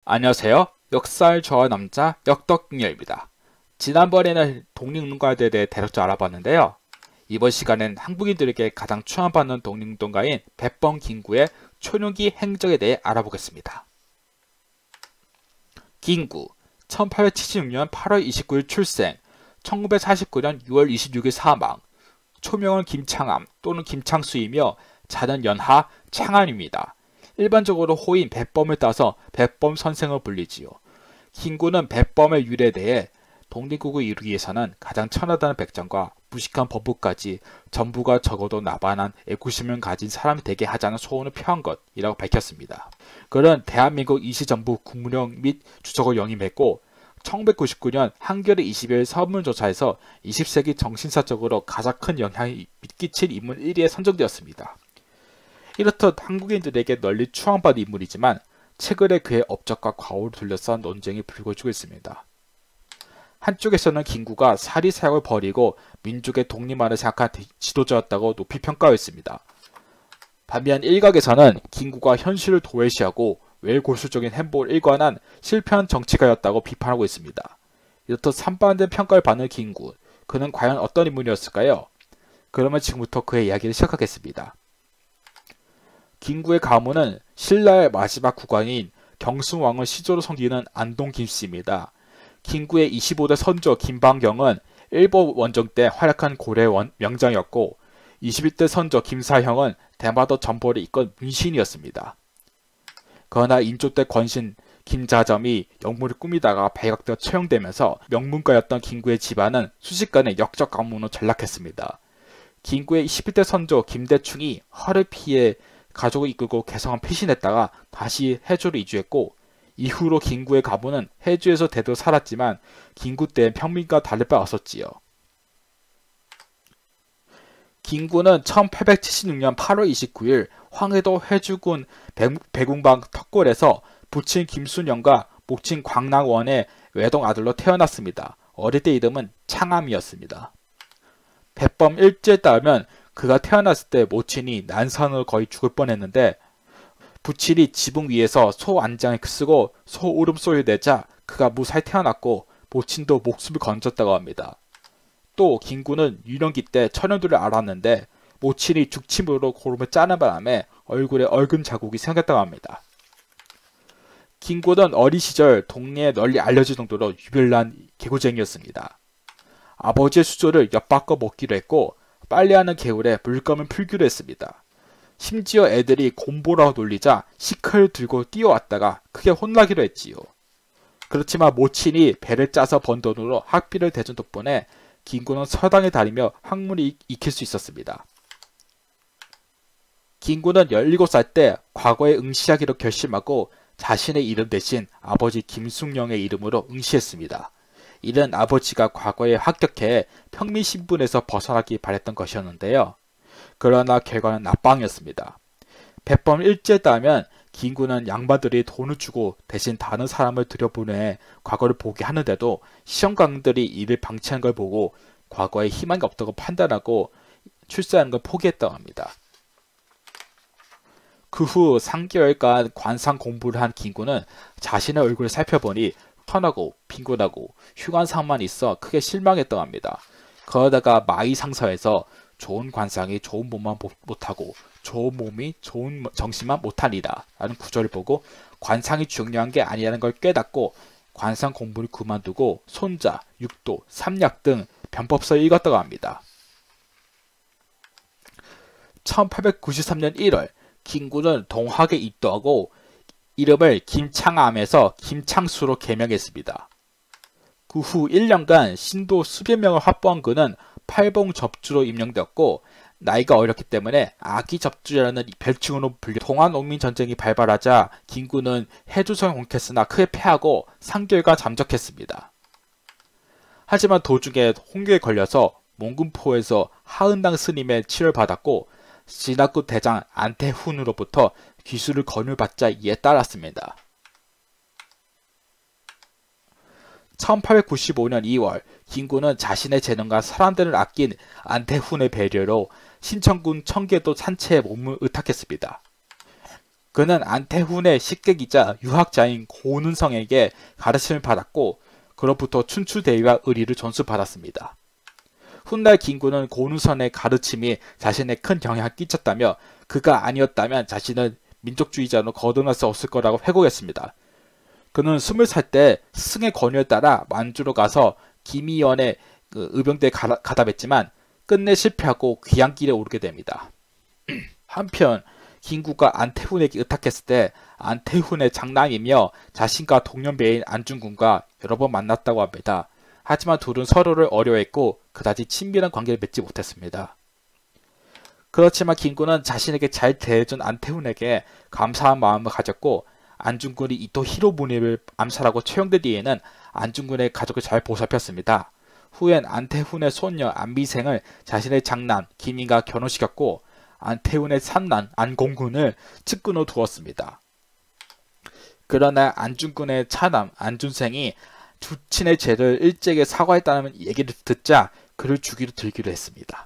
안녕하세요. 역사를 좋아하는 남자 역덕잉여입니다. 지난번에는 독립운동가들에 대해 대략 알아봤는데요. 이번 시간엔 한국인들에게 가장 추앙받는 독립운동가인 백범 김구의 초년기 행적에 대해 알아보겠습니다. 김구, 1876년 8월 29일 출생, 1949년 6월 26일 사망, 초명은 김창암 또는 김창수이며 자는 연하 창암입니다. 일반적으로 호인 백범을 따서 백범 선생을 불리지요. 김구는 백범의 유래에 대해 독립국을 이루기 위해서는 가장 천하다는 백정과 무식한 법부까지 전부가 적어도 나반한 애국심을 가진 사람이 되게 하자는 소원을 표한 것이라고 밝혔습니다. 그는 대한민국 임시정부 국무령 및 주석을 영임했고 1999년 한겨레 20일 설문조사에서 20세기 정신사적으로 가장 큰 영향을 끼친 인물 1위에 선정되었습니다. 이렇듯 한국인들에게 널리 추앙받은 인물이지만 최근에 그의 업적과 과오를 둘러싼 논쟁이 불거지고 있습니다. 한쪽에서는 김구가 사리사욕을 버리고 민족의 독립만을 생각한 지도자였다고 높이 평가했습니다. 반면 일각에서는 김구가 현실을 도외시하고 외골수적인 행보를 일관한 실패한 정치가였다고 비판하고 있습니다. 이렇듯 산반된 평가를 받는 김구, 그는 과연 어떤 인물이었을까요? 그러면 지금부터 그의 이야기를 시작하겠습니다. 김구의 가문은 신라의 마지막 국왕인 경순왕을 시조로 섬기는 안동 김씨입니다. 김구의 25대 선조 김방경은 일본 원정 때 활약한 고려 명장이었고 21대 선조 김사형은 대마도 전보를 이끈 문신이었습니다. 그러나 인조 때 권신 김자점이 영문을 꾸미다가 발각되어 처형되면서 명문가였던 김구의 집안은 순식간에 역적 가문으로 전락했습니다. 김구의 11대 선조 김대충이 허를 피해 가족을 이끌고 개성한 피신했다가 다시 해주로 이주했고 이후로 김구의 가문은 해주에서 대대로 살았지만 김구 때엔 평민과 다를 바 없었지요. 김구는 1876년 8월 29일 황해도 해주군 백운방 턱골에서 부친 김순영과 목친 광락원의 외동 아들로 태어났습니다. 어릴 때 이름은 창암이었습니다. 백범 일지에 따르면 그가 태어났을 때 모친이 난산으로 거의 죽을 뻔했는데 부친이 지붕 위에서 소 안장을 쓰고 소 울음소리를 내자 그가 무사히 태어났고 모친도 목숨을 건졌다고 합니다. 또 김구는 유년기 때 천연두를 앓았는데 모친이 죽침으로 고름을 짜는 바람에 얼굴에 얼금 자국이 생겼다고 합니다. 김구는 어린 시절 동네에 널리 알려질 정도로 유별난 개구쟁이였습니다. 아버지의 수조를 엿바꿔 먹기로 했고 빨래하는 개울에 물감을 풀기로 했습니다. 심지어 애들이 곰보라고 놀리자 시칼을 들고 뛰어왔다가 크게 혼나기로 했지요. 그렇지만 모친이 배를 짜서 번 돈으로 학비를 대준 덕분에 김구는 서당에 다니며 학문을 익힐 수 있었습니다. 김구는 17살 때 과거에 응시하기로 결심하고 자신의 이름 대신 아버지 김숙령의 이름으로 응시했습니다. 이는 아버지가 과거에 합격해 평민 신분에서 벗어나기 바랬던 것이었는데요. 그러나 결과는 낙방이었습니다. 백범 일지에 따르면 김구는 양반들이 돈을 주고 대신 다른 사람을 들여보내 과거를 보게 하는데도 시험관들이 이를 방치한 걸 보고 과거에 희망이 없다고 판단하고 출세하는 걸 포기했다고 합니다. 그 후 3개월간 관상 공부를 한 김구는 자신의 얼굴을 살펴보니 편하고 빈곤하고 휴관상만 있어 크게 실망했다고 합니다. 그러다가 마의상서에서 좋은 관상이 좋은 몸만 못하고 좋은 몸이 좋은 정신만 못하리라 라는 구절을 보고 관상이 중요한 게 아니라는 걸 깨닫고 관상 공부를 그만두고 손자, 육도, 삼약 등 변법서를 읽었다고 합니다. 1893년 1월 김구는 동학에 입도하고 이름을 김창암에서 김창수로 개명했습니다. 그 후 1년간 신도 수백 명을 확보한 그는 팔봉접주로 임명되었고 나이가 어렸기 때문에 아기접주라는 별칭으로 불려 동아농민전쟁이 발발하자 김구는 해주성을 공격했으나 크게 패하고 3개월간 잠적했습니다. 하지만 도중에 홍교에 걸려서 몽군포에서 하은당 스님의 치료를 받았고 진압국 대장 안태훈으로부터 기술을 권유받자 이에 따랐습니다. 1895년 2월 김구는 자신의 재능과 사람들을 아낀 안태훈의 배려로 신천군 청계도 산채에 몸을 의탁했습니다. 그는 안태훈의 식객이자 유학자인 고은성에게 가르침을 받았고 그로부터 춘추대위와 의리를 전수받았습니다. 훗날 김구는 고은선의 가르침이 자신에 큰 영향을 끼쳤다며 그가 아니었다면 자신은 민족주의자로 거듭날 수 없을 거라고 회고했습니다. 그는 20살 때 스승의 권유에 따라 만주로 가서 김희연의 의병대에 가담했지만 끝내 실패하고 귀향길에 오르게 됩니다. 한편 김구가 안태훈에게 의탁했을 때 안태훈의 장남이며 자신과 동년배인 안중근과 여러 번 만났다고 합니다. 하지만 둘은 서로를 어려워했고 그다지 친밀한 관계를 맺지 못했습니다. 그렇지만 김구는 자신에게 잘 대해준 안태훈에게 감사한 마음을 가졌고 안중근이 이토 히로부미를 암살하고 처형된 뒤에는 안중근의 가족을 잘 보살폈습니다. 후엔 안태훈의 손녀 안비생을 자신의 장남 김희가 결혼시켰고 안태훈의 삼남 안공군을 측근으로 두었습니다. 그러나 안중근의 차남 안준생이 주친의 죄를 일제에게 사과했다는 얘기를 듣자 그를 죽이려 들기로 했습니다.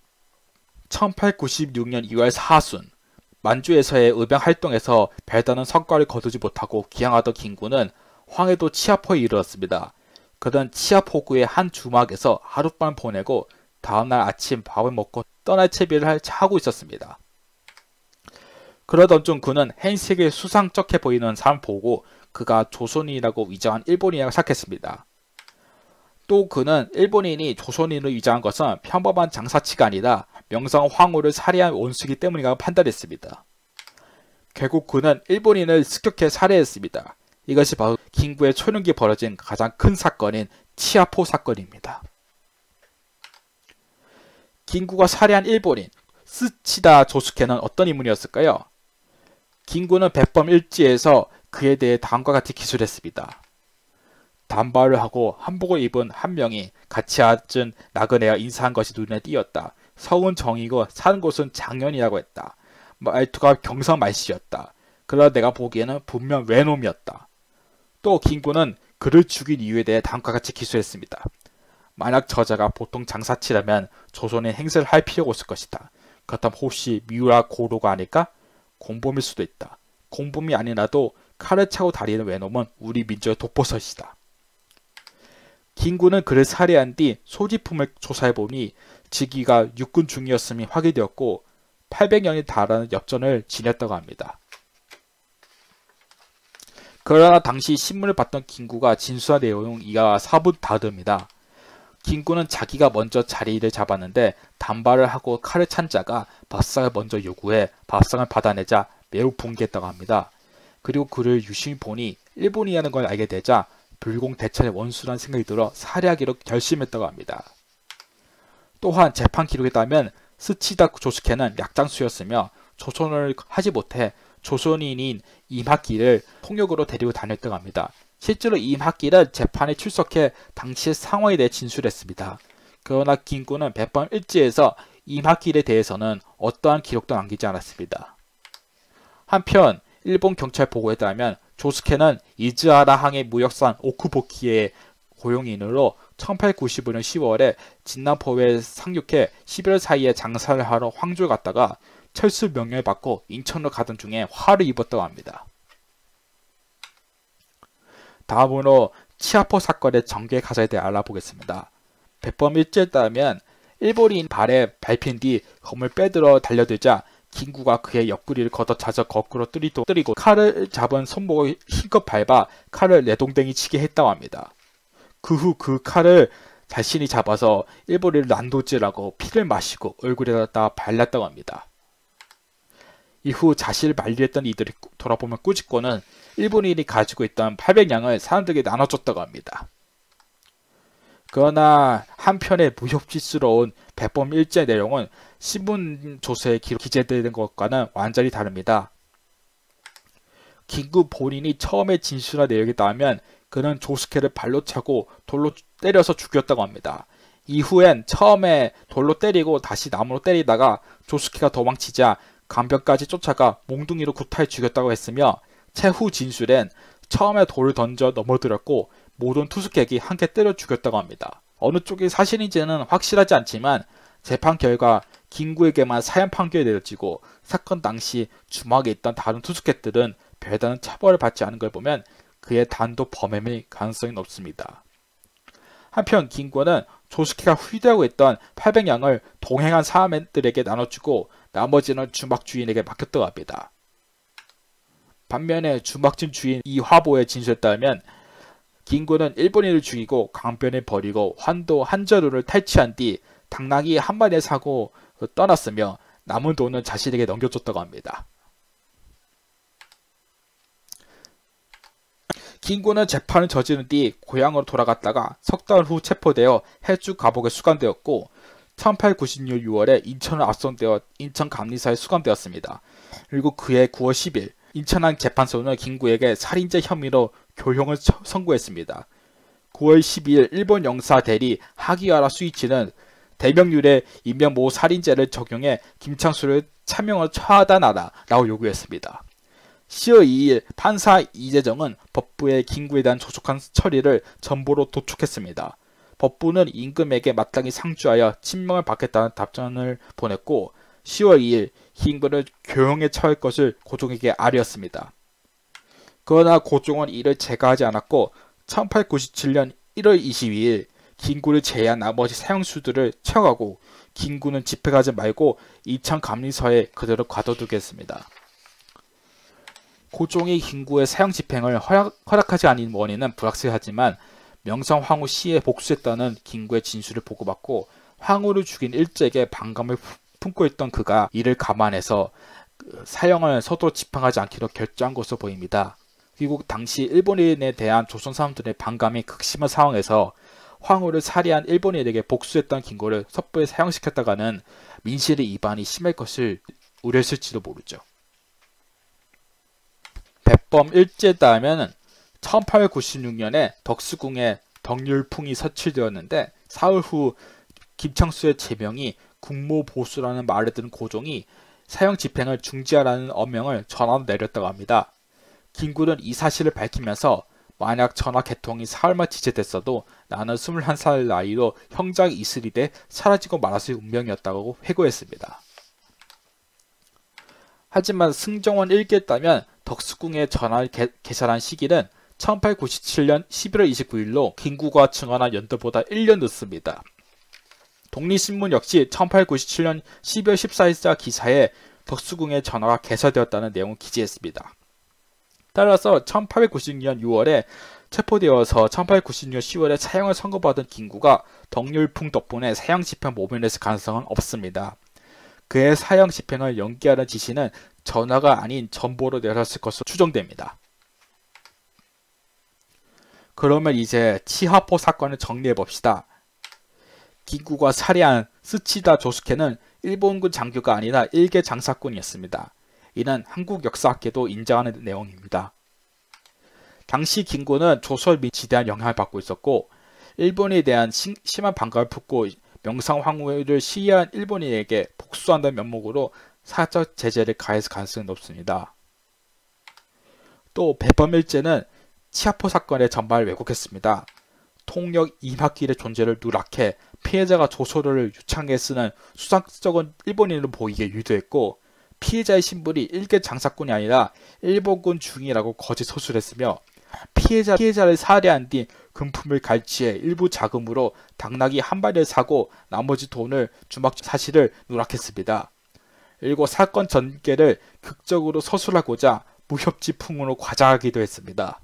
1896년 2월 사순 만주에서의 의병 활동에서 별다른 성과를 거두지 못하고 기항하던 김구는 황해도 치아포에 이르렀습니다. 그는 치아포구의 한 주막에서 하룻밤 보내고 다음날 아침 밥을 먹고 떠날 채비를 하고 있었습니다. 그러던 중 그는 행색이 수상쩍해 보이는 사람을 보고 그가 조선인이라고 위장한 일본인이라고 생각했습니다. 또 그는 일본인이 조선인을 위장한 것은 평범한 장사치가 아니라 명성 황후를 살해한 원수이기 때문이라고 판단했습니다. 결국 그는 일본인을 습격해 살해했습니다. 이것이 바로 김구의 초년기에 벌어진 가장 큰 사건인 치아포 사건입니다. 김구가 살해한 일본인 스치다 조스케는 어떤 인물이었을까요? 김구는 백범일지에서 그에 대해 다음과 같이 기술했습니다. 단발을 하고 한복을 입은 한 명이 같이 앉은 나그네와 인사한 것이 눈에 띄었다. 성은 정이고 사는 곳은 장년이라고 했다. 말투가 경상말씨였다. 그러나 내가 보기에는 분명 외놈이었다. 또 김구는 그를 죽인 이유에 대해 다음과 같이 기술했습니다. 만약 저자가 보통 장사치라면 조선에 행세를 할 필요가 없을 것이다. 그렇다면 혹시 미우라 고로가 아닐까? 공범일 수도 있다. 공범이 아니라도 칼을 차고 다니는 외놈은 우리 민족의 독보섯이다. 김구는 그를 살해한 뒤 소지품을 조사해보니 직위가 육군 중이었음이 확인되었고 800년이 달하는 엽전을 지녔다고 합니다. 그러나 당시 신문을 봤던 김구가 진술한 내용은 이와 사뭇 다릅니다. 김구는 자기가 먼저 자리를 잡았는데 단발을 하고 칼을 찬 자가 밥상을 먼저 요구해 밥상을 받아내자 매우 분개했다고 합니다. 그리고 그를 유심히 보니 일본이라는 걸 알게 되자 불공대천의 원수란 생각이 들어 살해하기로 결심했다고 합니다. 또한 재판 기록에 따르면 스치다 조스케는 약장수였으며 조선을 하지 못해 조선인인 임학기를 통역으로 데리고 다녔다고 합니다. 실제로 임학기는 재판에 출석해 당시의 상황에 대해 진술했습니다. 그러나 김구는 백범일지에서 임학길에 대해서는 어떠한 기록도 남기지 않았습니다. 한편 일본 경찰 보고에 따르면 조스케는 이즈하라항의 무역선 오쿠보키의 고용인으로 1895년 10월에 진남포에 상륙해 11월 사이에 장사를 하러 황주에 갔다가 철수 명령을 받고 인천으로 가던 중에 화를 입었다고 합니다. 다음으로 치아포 사건의 전개 가설에 대해 알아보겠습니다. 백범일지에 따르면 일본인 발에 밟힌 뒤 검을 빼들어 달려들자 김구가 그의 옆구리를 걷어차서 거꾸로 때리고 칼을 잡은 손목을 힘껏 밟아 칼을 내동댕이 치게 했다고 합니다. 그 후 그 칼을 자신이 잡아서 일본인을 난도질하고 피를 마시고 얼굴에다 발랐다고 합니다. 이후 자신을 만리했던 이들이 돌아보면 꾸짖고는 일본인이 가지고 있던 800냥을 사람들에게 나눠줬다고 합니다. 그러나 한편의 무협지스러운 백범일지의 내용은 신문 조서에 기재되는 것과는 완전히 다릅니다. 김구 본인이 처음에 진술한 내용에 따르면 그는 조스케를 발로 차고 돌로 때려서 죽였다고 합니다. 이후엔 처음에 돌로 때리고 다시 나무로 때리다가 조스케가 도망치자 강변까지 쫓아가 몽둥이로 구타해 죽였다고 했으며 채후 진술엔 처음에 돌을 던져 넘어뜨렸고 모든 투숙객이 함께 때려 죽였다고 합니다. 어느 쪽이 사실인지는 확실하지 않지만 재판 결과 김구에게만 사형 판결이 내려지고 사건 당시 주막에 있던 다른 투숙객들은 별다른 처벌을 받지 않은 걸 보면 그의 단독 범행일 가능성이 높습니다. 한편 김구는 조숙희가 휴대하고 있던 800양을 동행한 사람들에게 나눠주고 나머지는 주막 주인에게 맡겼다고 합니다. 반면에 주막진 주인 이화보의 진술에 따르면 김구는 일본인을 죽이고 강변에 버리고 환도 한자루를 탈취한 뒤 당나귀 한 마리를 사고 떠났으며 남은 돈은 자신에게 넘겨줬다고 합니다. 김구는 재판을 저지른 뒤 고향으로 돌아갔다가 석 달 후 체포되어 해주 감옥에 수감되었고 1896년 6월에 인천을 압송되어 인천감리사에 수감되었습니다. 그리고 그해 9월 10일 인천항 재판소는 김구에게 살인죄 혐의로 교형을 선고했습니다. 9월 12일 일본 영사 대리 하기와라 수이치는 대명률의 인명보호 살인죄를 적용해 김창수를 차명으로 처하다나라 라고 요구했습니다. 10월 2일 판사 이재정은 법부에 김구에 대한 조속한 처리를 전보로 도촉했습니다. 법부는 임금에게 마땅히 상주하여 친명을 받겠다는 답변을 보냈고 10월 2일 김구를 교형에 처할 것을 고종에게 아뢰었습니다. 그러나 고종은 이를 제거하지 않았고 1897년 1월 22일 김구를 제외한 나머지 사형수들을 처하고 김구는 집행하지 말고 인천감리서에 그대로 가둬두게 했습니다. 고종이 김구의 사형 집행을 허락하지 않은 원인은 불확실하지만 명성 황후 시에 복수했다는 김구의 진술을 보고받고 황후를 죽인 일제에게 반감을 품고 있던 그가 이를 감안해서 사형을 서도 집행하지 않기로 결정한 것으로 보입니다. 그리고 당시 일본인에 대한 조선 사람들의 반감이 극심한 상황에서 황후를 살해한 일본인에게 복수했던 김구를 섣불리 사형시켰다가는 민실의 이반이 심할 것을 우려했을지도 모르죠. 백범 일제에 따르면 1896년에 덕수궁에 덕률풍이 설치되었는데 사흘 후 김창수의 제명이 국모보수라는 말을 들은 고종이 사형 집행을 중지하라는 엄명을 전하로 내렸다고 합니다. 김구는 이 사실을 밝히면서 만약 전하 개통이 사흘만 지체됐어도 나는 21살 나이로 형장이 이슬이 돼 사라지고 말았을 운명이었다고 회고했습니다. 하지만 승정원 일기에 따르면 덕수궁의 전하를 개설한 시기는 1897년 11월 29일로 김구가 증언한 연도보다 1년 늦습니다. 독립신문 역시 1897년 12월 14일자 기사에 덕수궁의 전하가 개설되었다는 내용을 기재했습니다. 따라서 1896년 6월에 체포되어서 1896년 10월에 사형을 선고받은 김구가 덕률풍 덕분에 사형 집행 모면했을 가능성은 없습니다. 그의 사형 집행을 연기하는 지시는 전하가 아닌 전보로 내렸을 것으로 추정됩니다. 그러면 이제 치하포 사건을 정리해봅시다. 김구가 살해한 스치다 조스케는 일본군 장교가 아니라 일개 장사꾼이었습니다. 이는 한국 역사학계도 인정하는 내용입니다. 당시 김구는 조선민에 지대한 영향을 받고 있었고 일본에 대한 심한 반감을 품고 명상황후를 시해한 일본인에게 복수한다는 면목으로 사적 제재를 가했을 가능성이 높습니다. 또 배범일제는 치하포 사건의 전말을 왜곡했습니다. 통역 이막길의 존재를 누락해 피해자가 조서를 유창하게 쓰는 수상쩍은 일본인으로 보이게 유도했고 피해자의 신분이 일개 장사꾼이 아니라 일본군 중이라고 거짓 서술했으며 피해자를 살해한 뒤 금품을 갈취해 일부 자금으로 당나귀 한 마리를 사고 나머지 돈을 주막 사실을 누락했습니다. 그리고 사건 전개를 극적으로 서술하고자 무협지풍으로 과장하기도 했습니다.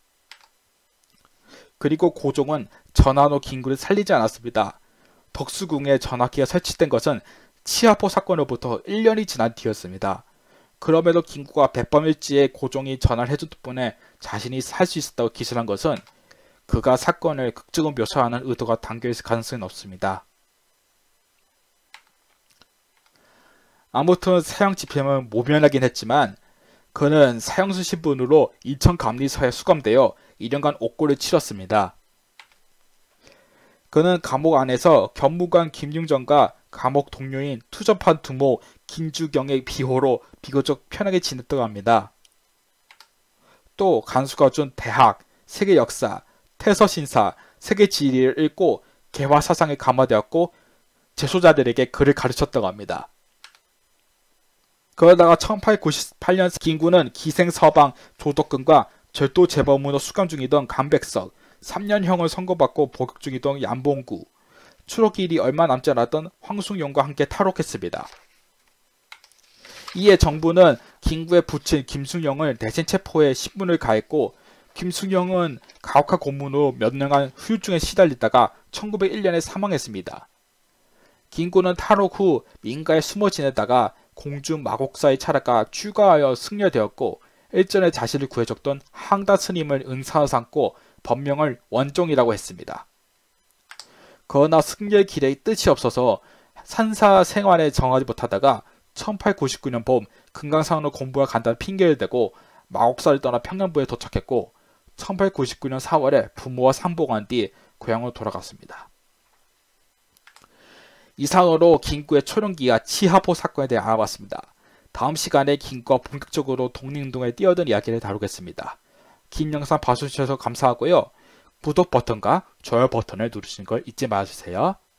그리고 고종은 전하노 김구를 살리지 않았습니다. 덕수궁에 전화기가 설치된 것은 치하포 사건으로부터 1년이 지난 뒤였습니다. 그럼에도 김구가 백범일지에 고종이 전화를 해준 덕분에 자신이 살 수 있었다고 기술한 것은 그가 사건을 극적으로 묘사하는 의도가 담겨있을 가능성이 높습니다. 아무튼 사형 집행은 모면하긴 했지만 그는 사형수 신분으로 인천감리서에 수감되어 2년간 옥고를 치렀습니다. 그는 감옥 안에서 견무관 김융정과 감옥 동료인 투접한 두모 김주경의 비호로 비교적 편하게 지냈다고 합니다. 또 간수가 준 대학, 세계역사, 태서신사, 세계지리를 읽고 개화사상에 감화되었고 재소자들에게 글을 가르쳤다고 합니다. 그러다가 1898년 김구는 기생서방 조덕근과 절도 재범으로 수감 중이던 강백석, 3년형을 선고받고 복역 중이던 양봉구, 추록일이 얼마 남지 않았던 황숙용과 함께 탈옥했습니다. 이에 정부는 김구의 부친 김숙영을 대신 체포해 신분을 가했고, 김숙영은 가혹한 고문으로 몇 년간 후유증에 시달리다가 1901년에 사망했습니다. 김구는 탈옥 후 민가에 숨어 지내다가 공주 마곡사의 차례가 추가하여 승려되었고, 일전에 자신을 구해줬던 항다 스님을 은사로 삼고 법명을 원종이라고 했습니다. 그러나 승려의 길에 뜻이 없어서 산사 생활에 정하지 못하다가 1899년 봄 금강산으로 공부를 간다는 핑계를 대고 마곡사를 떠나 평양부에 도착했고, 1899년 4월에 부모와 상봉한 뒤 고향으로 돌아갔습니다. 이상으로 김구의 초령기와 치하포 사건에 대해 알아봤습니다. 다음 시간에 김구가 본격적으로 독립운동에 뛰어든 이야기를 다루겠습니다. 긴 영상 봐주셔서 감사하고요. 구독 버튼과 좋아요 버튼을 누르시는 걸 잊지 말아주세요.